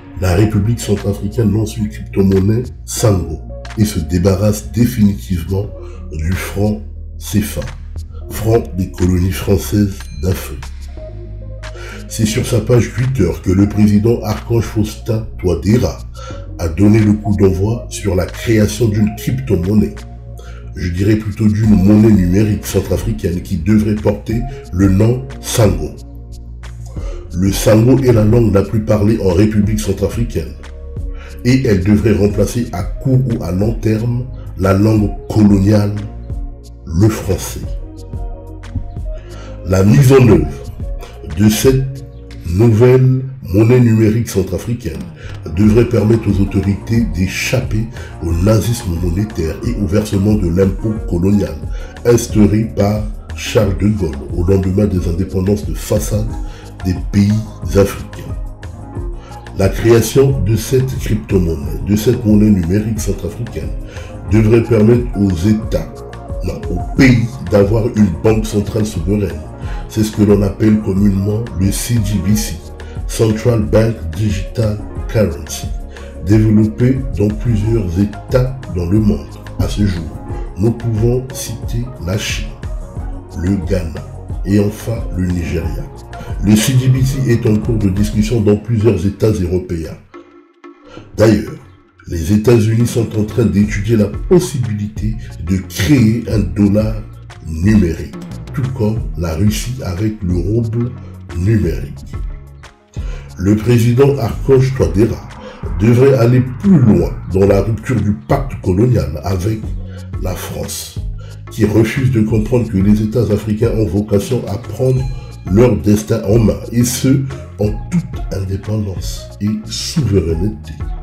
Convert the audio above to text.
la République centrafricaine lance une crypto-monnaie Sango et se débarrasse définitivement du franc CFA, franc des colonies françaises d'Afrique. C'est sur sa page Twitter que le président Archange Faustin Touadéra a donné le coup d'envoi sur la création d'une crypto-monnaie. Je dirais plutôt d'une monnaie numérique centrafricaine qui devrait porter le nom Sango. Le Sango est la langue la plus parlée en République centrafricaine et elle devrait remplacer à court ou à long terme la langue coloniale, le français. La mise en œuvre de cette nouvelle monnaie numérique centrafricaine devrait permettre aux autorités d'échapper au nazisme monétaire et au versement de l'impôt colonial instauré par Charles de Gaulle au lendemain des indépendances de façade des pays africains. La création de cette crypto-monnaie, de cette monnaie numérique centrafricaine, devrait permettre aux pays d'avoir une banque centrale souveraine. C'est ce que l'on appelle communément le CBDC, Central Bank Digital Currency, développé dans plusieurs États dans le monde. À ce jour, nous pouvons citer la Chine, le Ghana et enfin le Nigeria. Le CBDC est en cours de discussion dans plusieurs États européens. D'ailleurs, les États-Unis sont en train d'étudier la possibilité de créer un dollar numérique, tout comme la Russie avec le rouble numérique. Le président Archange Touadéra devrait aller plus loin dans la rupture du pacte colonial avec la France, qui refuse de comprendre que les États africains ont vocation à prendre leur destin en main, et ce, en toute indépendance et souveraineté.